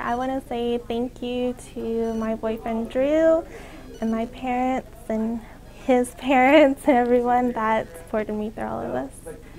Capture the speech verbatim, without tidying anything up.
I want to say thank you to my boyfriend Drew and my parents and his parents and everyone that supported me through all of this.